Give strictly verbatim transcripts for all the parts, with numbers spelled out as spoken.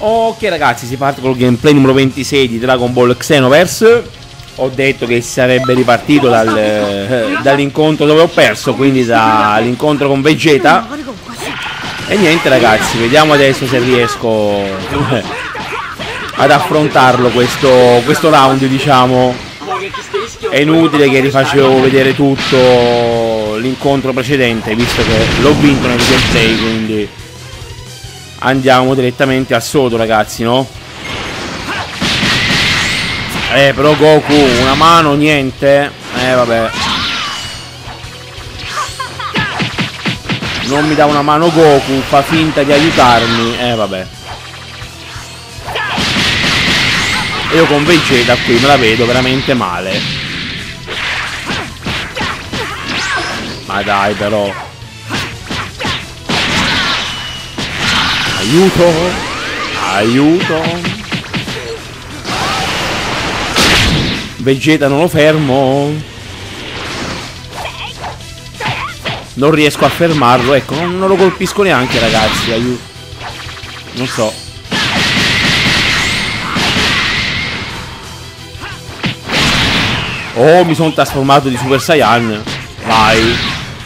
Ok ragazzi, si parte col gameplay numero ventisei di Dragon Ball Xenoverse. Ho detto che si sarebbe ripartito dal, eh, dall'incontro dove ho perso, quindi dall'incontro con Vegeta. E niente ragazzi, vediamo adesso se riesco ad affrontarlo questo, questo round, diciamo. È inutile che rifacevo vedere tutto l'incontro precedente, visto che l'ho vinto nel gameplay, quindi andiamo direttamente al sodo ragazzi, no? Eh però Goku, una mano, niente. Eh vabbè. Non mi dà una mano Goku, fa finta di aiutarmi. Eh vabbè. E io con Vegeta qui me la vedo veramente male. Ma dai però. Aiuto. Aiuto. Vegeta non lo fermo. Non riesco a fermarlo. Ecco, non, non lo colpisco neanche ragazzi. Aiuto. Non so. Oh, mi sono trasformato di Super Saiyan. Vai.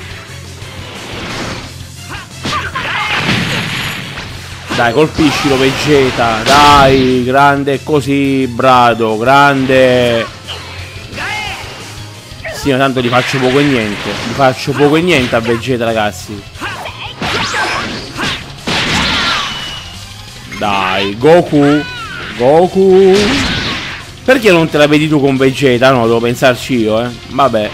Dai, colpiscilo Vegeta. Dai, grande così, brado, grande. Sì, ma tanto gli faccio poco e niente. Gli faccio poco e niente a Vegeta, ragazzi. Dai, Goku. Goku. Perché non te la vedi tu con Vegeta? No, devo pensarci io, eh. Vabbè.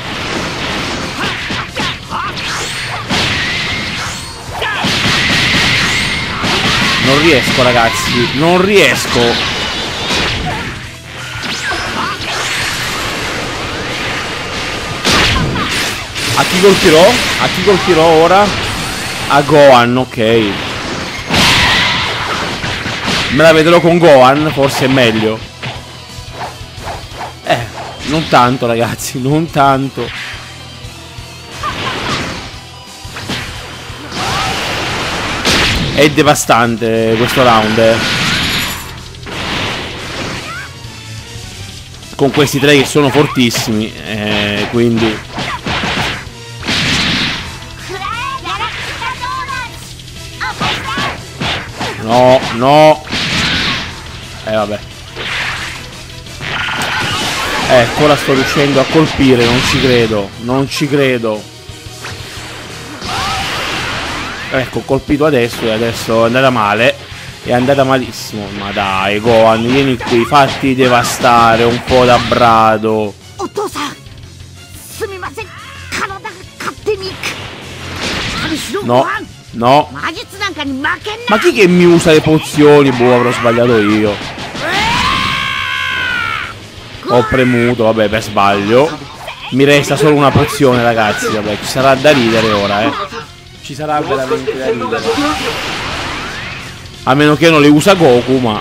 Non riesco, ragazzi. Non riesco. A chi colpirò? A chi colpirò ora? A Gohan, ok. Me la vedrò con Gohan, forse è meglio. Eh, non tanto ragazzi, non tanto. È devastante questo round, eh. Con questi tre che sono fortissimi, eh, quindi... No, no. Eh vabbè. Ecco, ora sto riuscendo a colpire, non ci credo. Non ci credo. Ecco, ho colpito adesso e adesso è andata male. È andata malissimo. Ma dai, Gohan, vieni qui, fatti devastare un po' da brado. No, no. Ma chi che mi usa le pozioni? Boh, avrò sbagliato io. Ho premuto, vabbè, per sbaglio. Mi resta solo una pozione, ragazzi. Vabbè, ci sarà da ridere ora, eh. Ci sarà veramente da ridere. A meno che non le usa Goku, ma...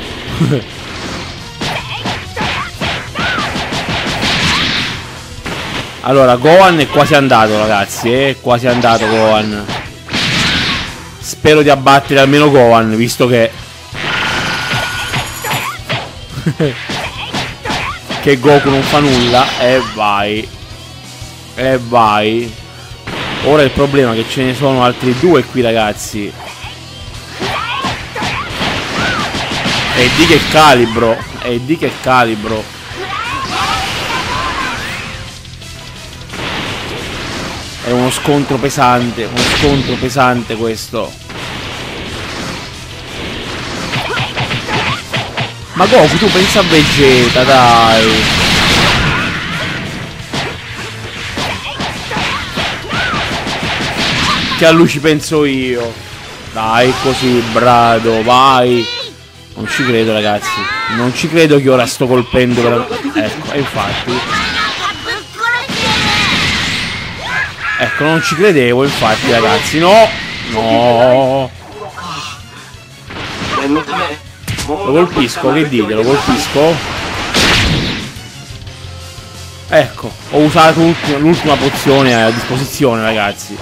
Allora, Gohan è quasi andato, ragazzi, eh. È quasi andato Gohan. Spero di abbattere almeno Gohan, visto che... che Goku non fa nulla. E vai. E vai. Ora il problema è che ce ne sono altri due qui, ragazzi. E di che calibro. E di che calibro. È uno scontro pesante. Uno scontro pesante questo. Ma Goku, tu pensa a Vegeta, dai. Che a lui ci penso io. Dai, così, brado, vai. Non ci credo, ragazzi. Non ci credo che ora sto colpendo per... Ecco, e infatti. Ecco, non ci credevo, infatti, ragazzi. No. No. Lo colpisco, che dite? Lo colpisco? Ecco, ho usato l'ultima pozione a disposizione, ragazzi.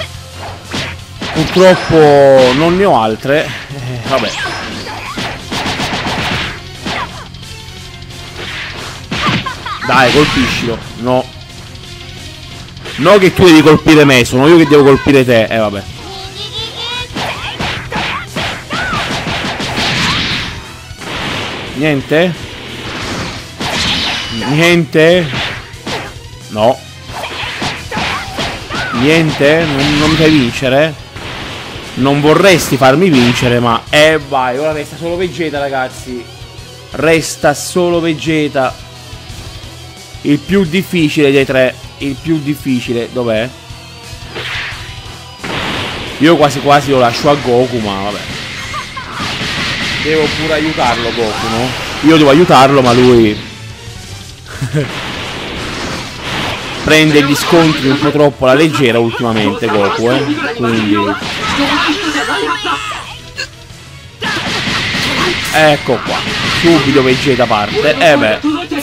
Purtroppo non ne ho altre. Eh, vabbè. Dai, colpiscilo. No. No che tu devi colpire me, sono io che devo colpire te. Eh vabbè. Niente? Niente? No. Niente? Non, non mi fai vincere? Non vorresti farmi vincere, ma... Eh vai, ora resta solo Vegeta, ragazzi. Resta solo Vegeta. Il più difficile dei tre. Il più difficile. Dov'è? Io quasi quasi lo lascio a Goku, ma vabbè. Devo pure aiutarlo Goku, no? Io devo aiutarlo, ma lui... prende gli scontri un po' troppo alla leggera ultimamente Goku, eh. Quindi... ecco qua. Subito Vegeta parte. Eh beh.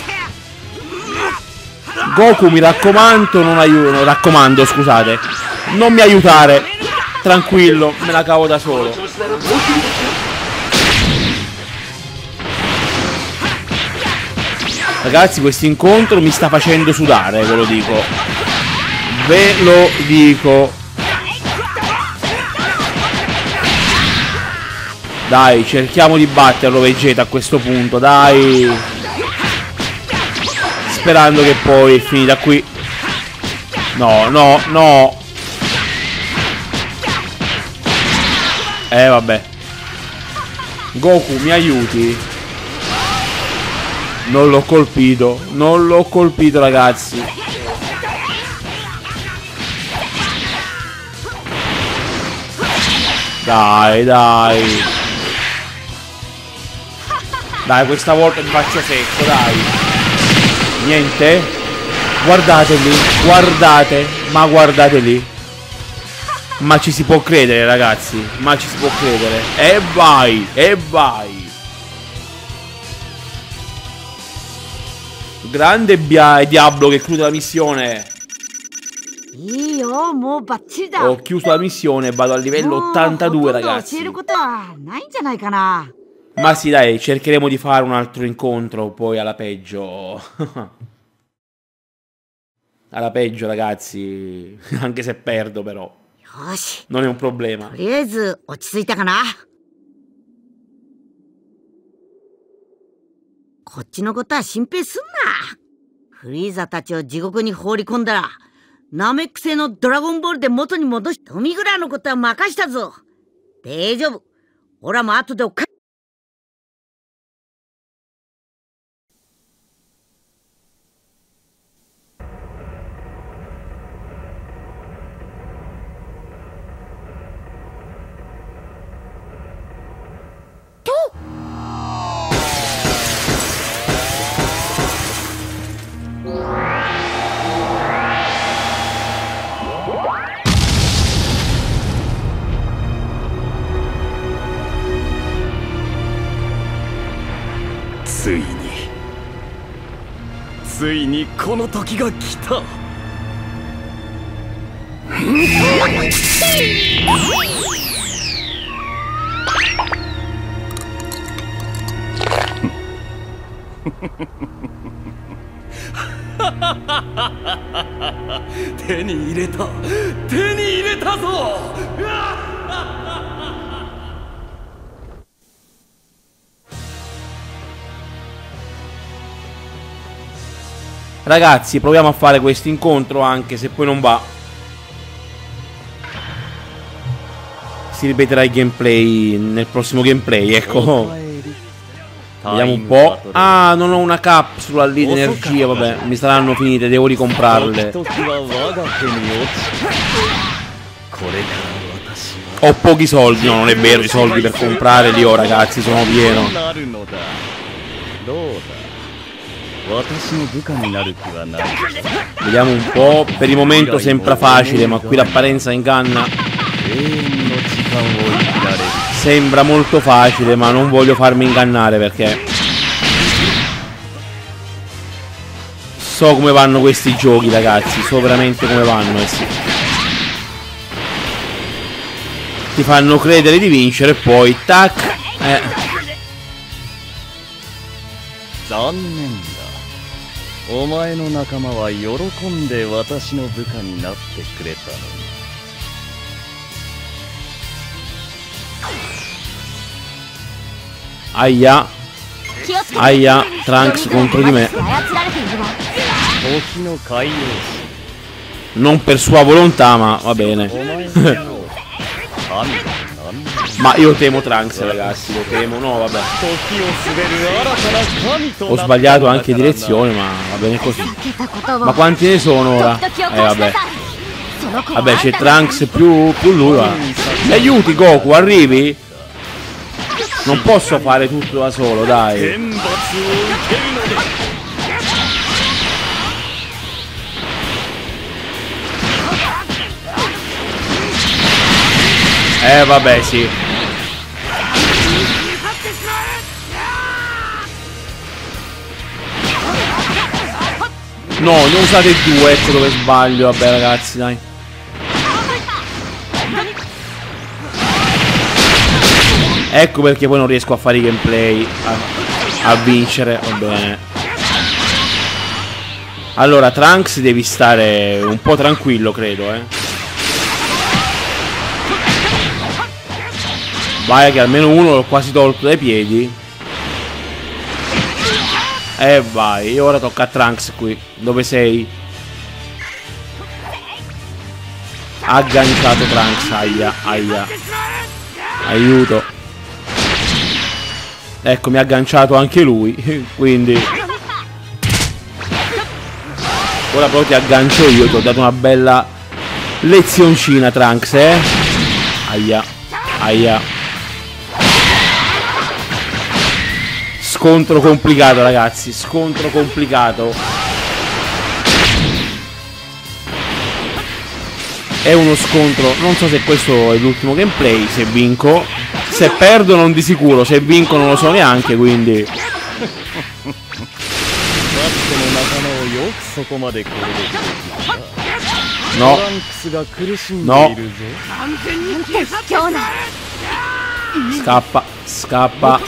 Goku, mi raccomando, non aiuto. Raccomando, scusate. Non mi aiutare. Tranquillo, me la cavo da solo. Ragazzi, questo incontro mi sta facendo sudare, ve lo dico. Ve lo dico. Dai, cerchiamo di batterlo Vegeta a questo punto, dai. Sperando che poi è finita qui. No, no, no. Eh, vabbè. Goku, mi aiuti? Non l'ho colpito. Non l'ho colpito, ragazzi. Dai, dai. Dai, questa volta mi faccio secco, dai. Niente? Guardate lì, guardate. Ma guardate lì. Ma ci si può credere, ragazzi. Ma ci si può credere. E vai, e vai. Grande Bia e Diablo che chiude la missione. Ho chiuso la missione e vado al livello ottantadue, ragazzi. Ma sì, dai, cercheremo di fare un altro incontro poi alla peggio. Alla peggio, ragazzi. Anche se perdo, però. Non è un problema. こっちのことは心配すんな。フリーザたちを地獄に放り込んだら、ナメック星のドラゴンボールで元に戻し、トミグラのことは任したぞ。大丈夫。オラも後でおっか。 ついについにこの時が来た。手に入れた、手に入れたぞ。 Ragazzi, proviamo a fare questo incontro anche se poi non va. Si ripeterà il gameplay nel prossimo gameplay, ecco. Vediamo un po'. Ah, non ho una capsula lì di energia, vabbè, mi saranno finite, devo ricomprarle. Ho pochi soldi, no, non è vero, i soldi per comprare li ho, ragazzi, sono pieno. Vediamo un po'. Per il momento sembra facile, ma qui l'apparenza inganna. Sembra molto facile, ma non voglio farmi ingannare perché so come vanno questi giochi, ragazzi. So veramente come vanno, eh sì. Ti fanno credere di vincere e poi tac. Eh お前の仲間は喜んで私の部下になってくれたのに。 Aia. Aia, Trunks contro di me. Non per sua volontà, ma va bene. Ma io temo Trunks, ragazzi, lo temo. No, vabbè. Ho sbagliato anche direzione, ma va bene così. Ma quanti ne sono ora? Eh, vabbè. Vabbè, c'è Trunks più, più lui, va. Mi aiuti, Goku, arrivi? Non posso fare tutto da solo, dai. Eh vabbè, sì. No, non usate due, ecco dove sbaglio. Vabbè ragazzi, dai. Ecco perché poi non riesco a fare i gameplay a, a vincere, va bene. Allora, Trunks devi stare un po' tranquillo, credo, eh. Vai che almeno uno l'ho quasi tolto dai piedi. E vai, ora tocca a Trunks qui. Dove sei? Agganciato Trunks, aia, aia. Aiuto. Ecco, mi ha agganciato anche lui, quindi ora però ti aggancio io, ti ho dato una bella lezioncina, Trunks, eh. Aia, aia. Scontro complicato, ragazzi, scontro complicato. È uno scontro, non so se questo è l'ultimo gameplay, se vinco. Se perdo non di sicuro, se vinco non lo so neanche, quindi no. No. Scappa, scappa.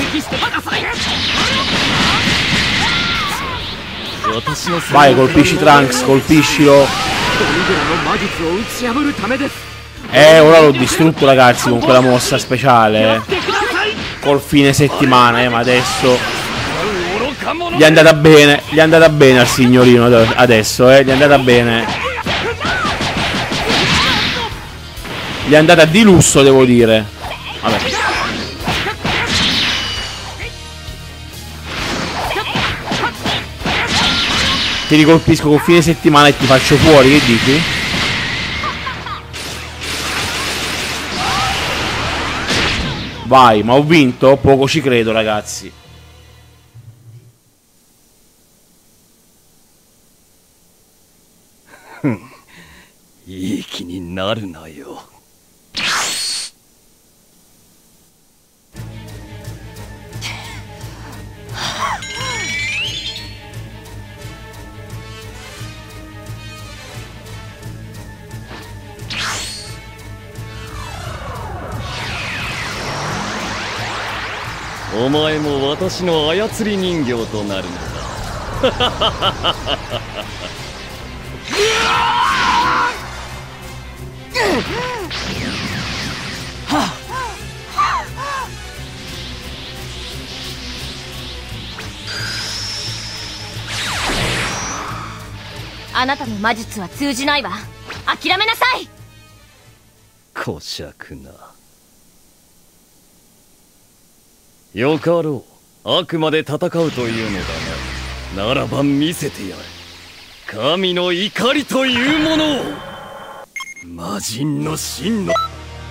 Vai, colpisci Trunks, colpiscilo. Eh, ora l'ho distrutto, ragazzi, con quella mossa speciale, eh. Col fine settimana, eh, ma adesso gli è andata bene, gli è andata bene al signorino adesso, eh, gli è andata bene. Gli è andata di lusso, devo dire. Vabbè. Ti ricolpisco col fine settimana e ti faccio fuori, che dici? Vai, ma ho vinto? Poco ci credo, ragazzi. お前も私の操り人形となるのだ。 あなたの魔術は通じないわ。諦めなさい。 こしゃくな。よかろう。あくまで戦うというのだな。ならば見せてやれ。神の怒りというものを。魔人の真の。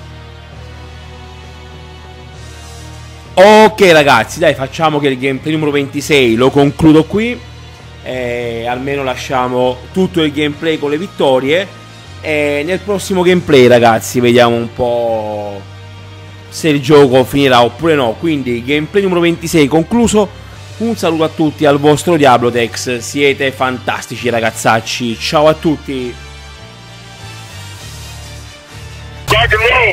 Ok ragazzi, dai, facciamo che il gameplay numero ventisei lo concludo qui. E almeno lasciamo tutto il gameplay con le vittorie. E nel prossimo gameplay, ragazzi, vediamo un po' se il gioco finirà oppure no. Quindi gameplay numero ventisei concluso. Un saluto a tutti, al vostro Diablotex. Siete fantastici ragazzacci. Ciao a tutti.